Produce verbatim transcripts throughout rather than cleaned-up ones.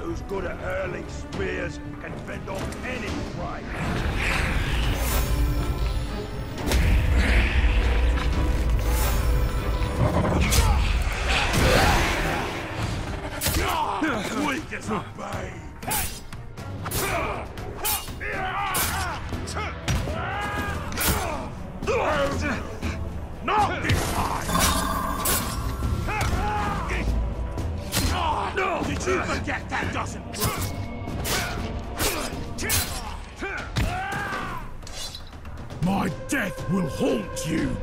who's good at hurling spears can fend off any prey. Weak as a babe. Not this time! No! Did you forget that doesn't work? My death will haunt you!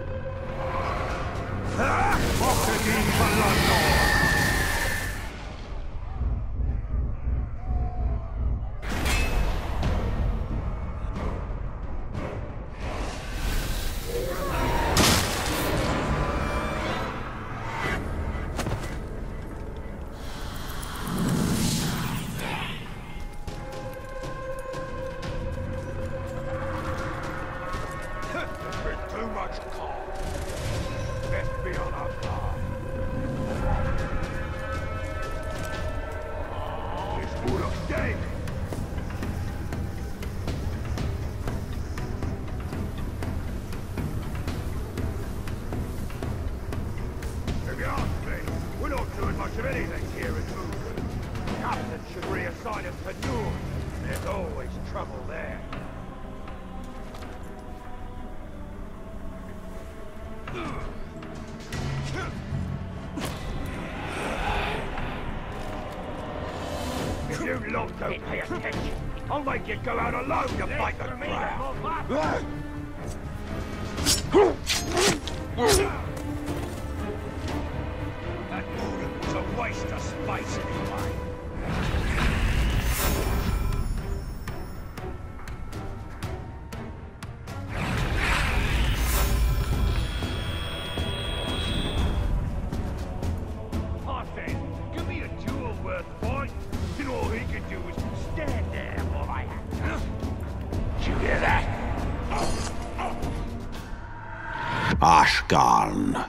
Oxygen for London! There's always trouble there. If you lot don't pay attention, I'll make you go out alone to fight the crowd. That movement was a waste of space anyway. Ashgarn.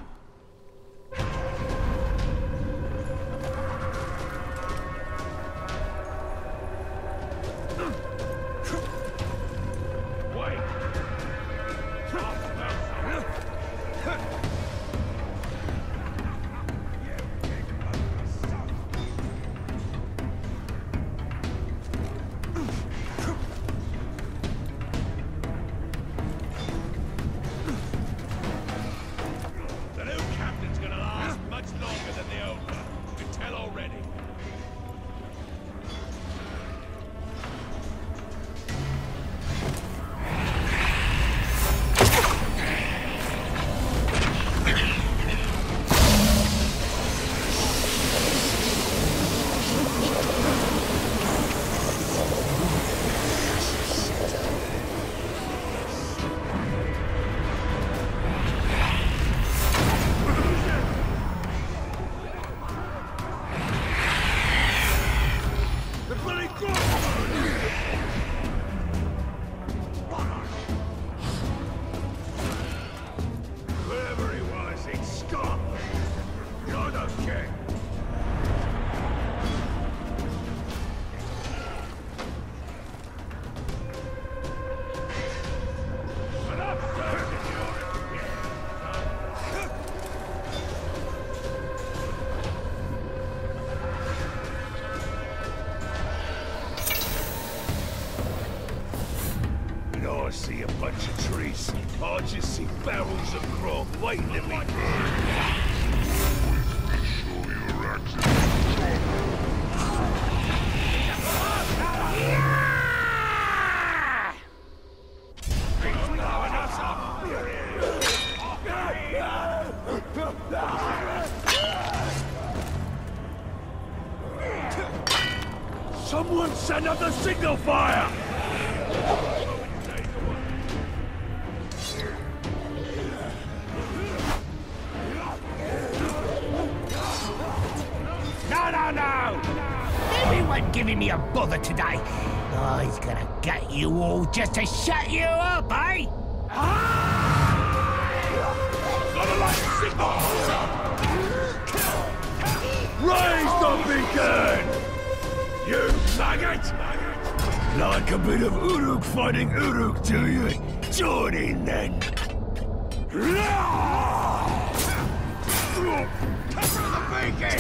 I see a bunch of trees. I just see barrels of grog waiting to be burned. Show your actions. Someone send up the signal fire! No, no, no! Everyone giving me a bother today. Oh, he's gonna get you all just to shut you up, eh? Gotta light the signal! Raise the beacon! maggot! Like a bit of Uruk fighting Uruk, do you? Join in then. Cover the beacon!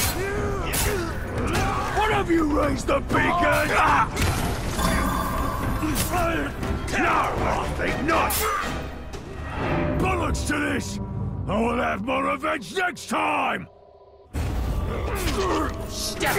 What have you raised the beacon? No, I think not. Bollocks to this! I will have my revenge next time! Step!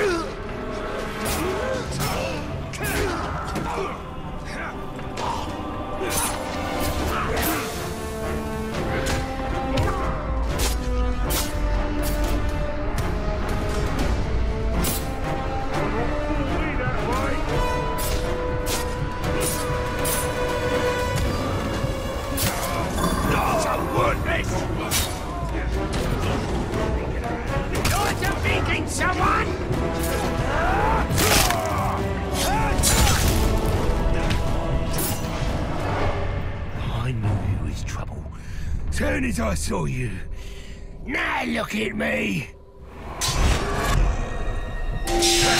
Someone! I knew you was trouble. Soon as I saw you. Now look at me!